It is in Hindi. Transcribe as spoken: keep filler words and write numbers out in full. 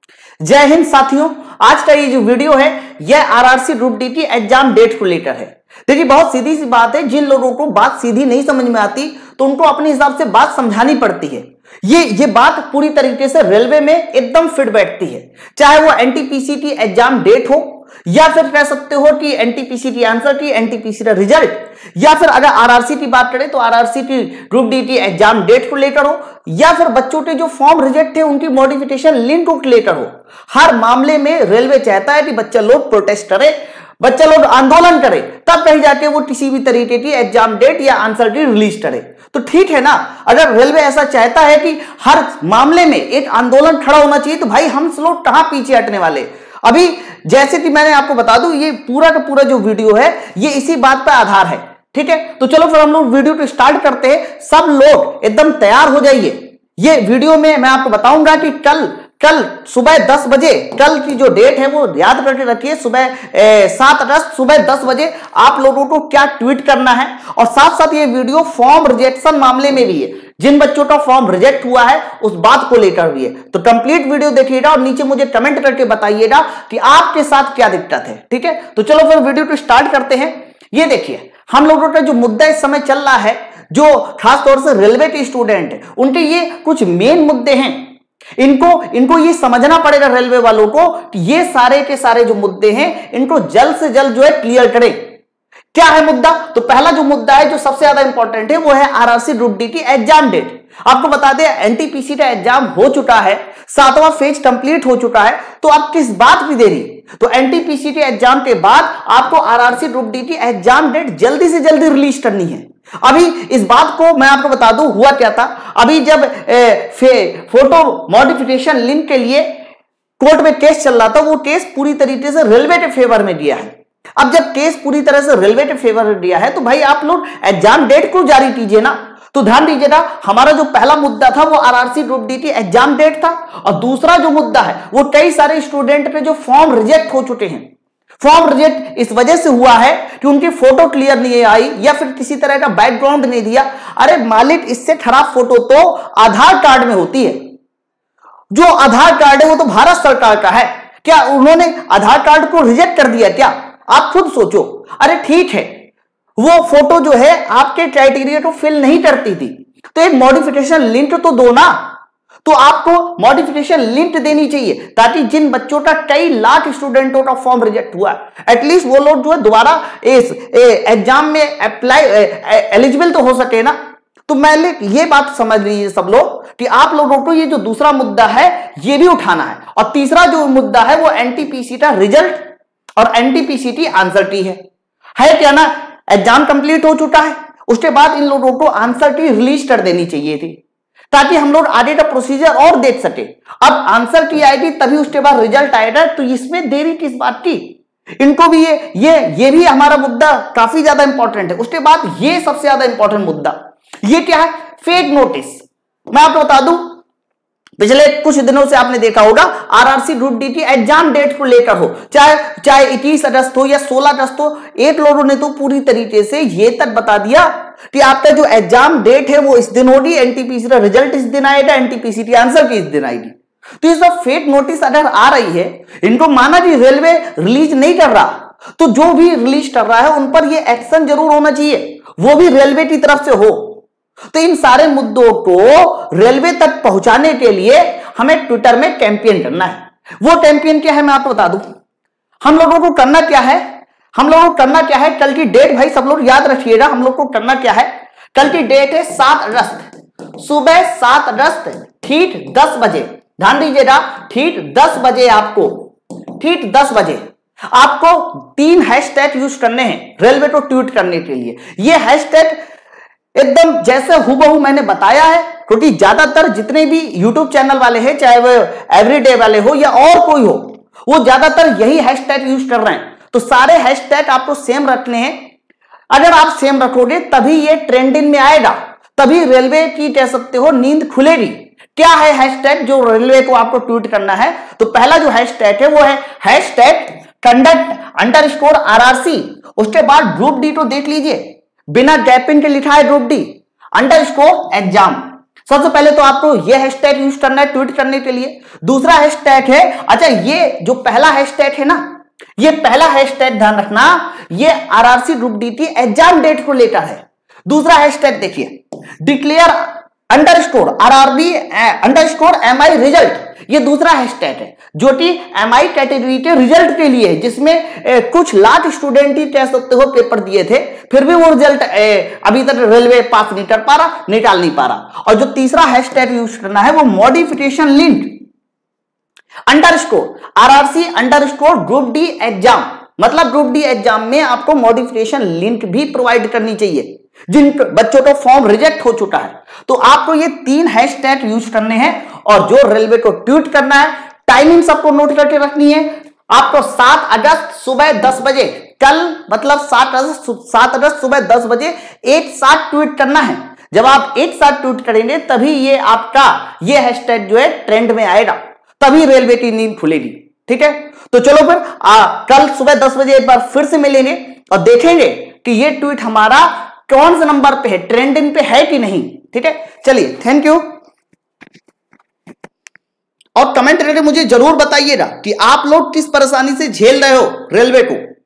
जय हिंद साथियों, आज का ये जो वीडियो है यह आरआरसी ग्रुप डी की एग्जाम डेट को लेकर है। देखिए बहुत सीधी सी बात है, जिन लोगों को बात सीधी नहीं समझ में आती तो उनको अपने हिसाब से बात समझानी पड़ती है। ये ये बात पूरी तरीके से रेलवे में एकदम फिट बैठती है, चाहे वो एनटीपीसीटी एग्जाम डेट हो या फिर कह सकते हो कि एनटीपीसीटी आंसर की, एनटीपीसीटी रिजल्ट, या फिर अगर आरआरसी की बात करें तो आरआरसी की ग्रुप डी की एग्जाम डेट को लेकर हो, या फिर बच्चों के जो फॉर्म रिजेक्ट थे उनकी मॉडिफिकेशन लिंक को लेकर हो। हर मामले में रेलवे चाहता है कि बच्चा लोग प्रोटेस्ट करे, बच्चा लोग आंदोलन करे, तब कहीं जाके वो किसी भी तरीके की एग्जाम डेट या आंसर की रिलीज करे। तो ठीक है ना, अगर रेलवे ऐसा चाहता है कि हर मामले में एक आंदोलन खड़ा होना चाहिए तो भाई हम लोग कहां पीछे हटने वाले। अभी जैसे कि मैंने आपको बता दूं, ये पूरा का पूरा जो वीडियो है ये इसी बात पर आधार है। ठीक है, तो चलो फिर हम लोग वीडियो को स्टार्ट करते हैं। सब लोग एकदम तैयार हो जाइए। ये वीडियो में मैं आपको बताऊंगा कि कल कल सुबह दस बजे, कल की जो डेट है वो याद करके रखिए, सुबह सात अगस्त सुबह दस बजे आप लोगों को क्या ट्वीट करना है। और साथ साथ ये वीडियो फॉर्म रिजेक्शन मामले में भी है, जिन बच्चों का फॉर्म रिजेक्ट हुआ है उस बात को लेकर भी है। तो कंप्लीट वीडियो देखिएगा और नीचे मुझे कमेंट करके बताइएगा कि आपके साथ क्या दिक्कत है। ठीक है, तो चलो फिर वीडियो को स्टार्ट करते हैं। ये देखिए, हम लोगों का जो मुद्दा इस समय चल रहा है, जो खासतौर से रेलवे के स्टूडेंट है उनके ये कुछ मेन मुद्दे हैं। इनको इनको ये समझना पड़ेगा रेलवे वालों को कि ये सारे के सारे जो मुद्दे हैं इनको जल्द से जल्द जो है क्लियर करें। क्या है मुद्दा? तो पहला जो मुद्दा है जो सबसे ज्यादा इंपॉर्टेंट है वो है आरआरसी ग्रुप डी की एग्जाम डेट। आपको बता दें एनटीपीसी का एग्जाम हो चुका है, सातवां फेज कंप्लीट हो चुका है, तो अब किस बात की देरी? तो एनटीपीसी के एग्जाम के बाद आपको आरआरसी ग्रुप डी की एग्जाम डेट जल्दी से जल्दी रिलीज करनी है। अभी इस बात को मैं आपको बता दूं हुआ क्या था। अभी जब ए, फे, फोटो मॉडिफिकेशन लिंक के लिए कोर्ट में केस चल रहा था, वो केस पूरी तरीके से रेलवे के फेवर में दिया है। अब जब केस पूरी तरह से रेलवे के फेवर में दिया है तो भाई आप लोग एग्जाम डेट को जारी कीजिए ना। तो ध्यान दीजिएगा, हमारा जो पहला मुद्दा था वो आरआरसी ग्रुप डी की एग्जाम डेट था, और दूसरा जो मुद्दा है वो कई सारे स्टूडेंट पे जो फॉर्म रिजेक्ट हो चुके हैं। फॉर्म रिजेक्ट इस वजह से हुआ है कि उनकी फोटो क्लियर नहीं आई या फिर किसी तरह का बैकग्राउंड नहीं दिया। अरे मालिक, इससे खराब फोटो तो आधार कार्ड में होती है। जो आधार कार्ड है वो तो भारत सरकार का है, क्या उन्होंने आधार कार्ड को रिजेक्ट कर दिया क्या? आप खुद सोचो। अरे ठीक है, वो फोटो जो है आपके क्राइटेरिया को फिल नहीं करती थी, तो एक मॉडिफिकेशन लिंक तो दो ना। तो आपको मॉडिफिकेशन लिंक देनी चाहिए ताकि जिन बच्चों का कई लाख स्टूडेंटों का फॉर्म रिजेक्ट हुआ एटलीस्ट वो लोग जो है दोबारा इस एग्जाम में अप्लाई एलिजिबल तो हो सके ना। तो मैं ये बात समझ लीजिए सब लोग कि आप लोगों को ये जो दूसरा मुद्दा है ये भी उठाना है, और तीसरा जो मुद्दा है वो एनटीपीसी का रिजल्ट और एनटीपीसीटी आंसर की है है क्या ना। एग्जाम कंप्लीट हो चुका है, उसके बाद इन लोगों को आंसर की रिलीज कर देनी चाहिए थी ताकि हम लोग आगे का प्रोसीजर और देख सके। अब आंसर की आएगी तभी उसके बाद रिजल्ट आएगा, तो इसमें देरी किस बात की? इनको भी ये ये ये भी हमारा मुद्दा काफी ज्यादा इंपॉर्टेंट है। उसके बाद ये सबसे ज्यादा इंपॉर्टेंट मुद्दा ये क्या है? Fake notice. मैं आपको बता दूं, पिछले कुछ दिनों से आपने देखा होगा आरआरसी ग्रुप डी की एग्जाम डेट को लेकर हो, चाहे चाहे इक्कीस अगस्त हो या सोलह अगस्त हो, एक लोगों ने तो पूरी तरीके से ये तक बता दिया कि आपका जो एग्जाम डेट है वो इस दिन होगी, एनटीपीसी का रिजल्ट इस दिन आएगा, एनटीपीसी की आंसर की इस दिन आएगी। तो ये सब फेक नोटिस अगर आ रही है, इनको माना कि रेलवे रिलीज नहीं कर रहा, तो जो भी रिलीज कर रहा है उन पर ये एक्शन जरूर होना चाहिए, वो भी रेलवे की तरफ से हो। तो इन सारे मुद्दों को रेलवे तक पहुंचाने के लिए हमें ट्विटर में कैंपेन करना है। वो कैंपेन क्या है मैं आपको बता दूं। हम लोगों को करना क्या है हम लोगों को करना क्या है कल की डेट भाई सब लोग याद रखिएगा। हम लोग को करना क्या है, कल की डेट है सात अगस्त, सुबह सात अगस्त ठीक दस बजे। ध्यान दीजिएगा, ठीक दस बजे आपको ठीक दस बजे आपको तीन हैशटैग यूज करने हैं रेलवे को ट्वीट करने के लिए। ये हैशटैग एकदम जैसे हुबहू मैंने बताया है, क्योंकि ज्यादातर जितने भी यूट्यूब चैनल वाले हैं, चाहे वो एवरीडे वाले हो या और कोई हो, वो ज्यादातर यही हैशटैग यूज कर रहे हैं। तो सारे हैशटैग आपको सेम रखने हैं। अगर आप सेम रखोगे तभी ये ट्रेंडिंग में आएगा, तभी रेलवे की कह सकते हो नींद खुलेगी। क्या है हैशटैग जो रेलवे को आपको ट्वीट करना है? तो पहला जो हैशटैग है वो है hashtag conduct underscore RRC. उसके बाद ग्रुप डी को देख लीजिए, बिना गैपिंग के लिखा है group D underscore exam. सबसे पहले तो आपको यह हैशटैग यूज करना है ट्वीट करने के लिए। दूसरा हैशटैग है, अच्छा ये जो पहला हैशटैग है ना, ये पहला हैशटैग ध्यान रखना, ये आरआरसी ग्रुप डी की एग्जाम डेट को लेकर है। दूसरा हैशटैग देखिए, declare underscore RRB underscore MI result, ये दूसरा हैशटैग है जो कि एमआई कैटेगरी के रिजल्ट के लिए है, जिसमें ए, कुछ लाख स्टूडेंट ही कह सकते हो पेपर दिए थे, फिर भी वो रिजल्ट ए, अभी तक रेलवे पास नहीं कर पा रहा, निकाल नहीं पा रहा। और जो तीसरा हैशटैग यूज करना है वो modification link underscore RRC underscore group D exam, मतलब ग्रुप डी एग्जाम में आपको मॉडिफिकेशन लिंक भी प्रोवाइड करनी चाहिए जिन बच्चों का फॉर्म रिजेक्ट हो चुका है। तो आपको ये तीन हैशटैग यूज करने हैं और जो रेलवे को ट्वीट करना है, टाइमिंग सबको नोट करके रखनी है। आपको सात अगस्त सुबह दस बजे, कल मतलब सात अगस्त सात अगस्त सुबह दस बजे एक साथ ट्वीट करना है। जब आप एक साथ ट्वीट करेंगे तभी ये आपका ये हैशटैग जो है ट्रेंड में आएगा, तभी रेलवे की नींद खुलेगी। ठीक है, तो चलो फिर आ, कल सुबह दस बजे एक बार फिर से मिलेंगे और देखेंगे कि ये ट्वीट हमारा कौन से नंबर पे है, ट्रेंडिंग पे है कि नहीं। ठीक है, चलिए थैंक यू। और कमेंट करके मुझे जरूर बताइएगा कि आप लोग किस परेशानी से झेल रहे हो रेलवे को।